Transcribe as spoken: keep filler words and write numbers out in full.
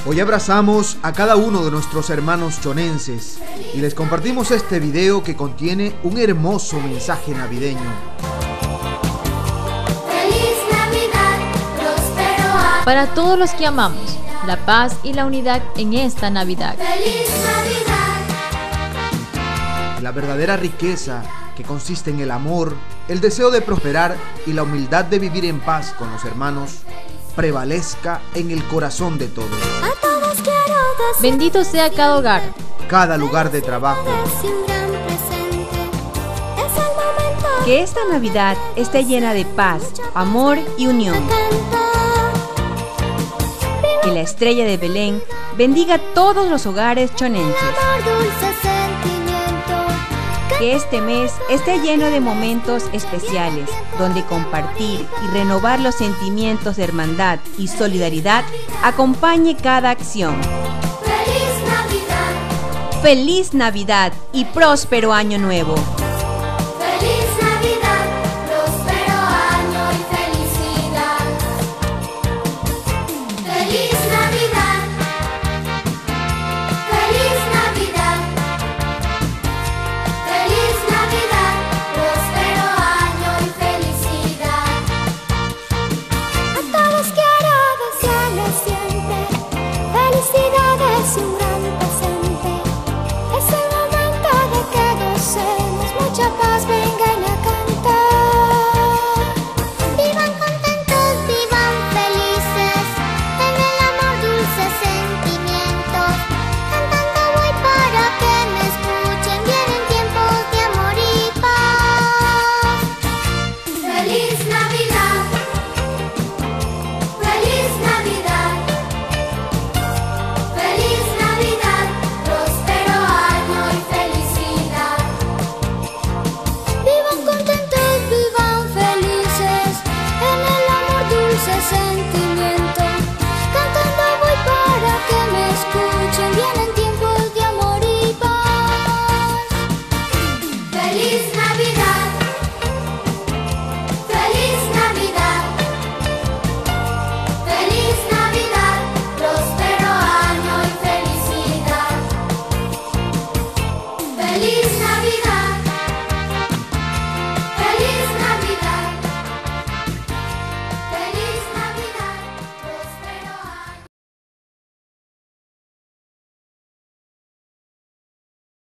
Hoy abrazamos a cada uno de nuestros hermanos chonenses y les compartimos este video que contiene un hermoso mensaje navideño. Feliz Navidad, próspero año. Para todos los que amamos la paz y la unidad en esta Navidad. Feliz Navidad. La verdadera riqueza, que consiste en el amor, el deseo de prosperar y la humildad de vivir en paz con los hermanos, prevalezca en el corazón de todos. A todos quiero decir Bendito sea cada hogar, Cada lugar de trabajo, un gran presente. Es el momento Que esta Navidad esté llena de paz, amor y unión. de cantar. Que la estrella de Belén bendiga todos los hogares chonenses. Amor, dulce sentimiento. Que este mes esté lleno de momentos especiales, donde compartir y renovar los sentimientos de hermandad y solidaridad acompañe cada acción. Feliz Navidad. ¡Feliz Navidad y próspero Año Nuevo!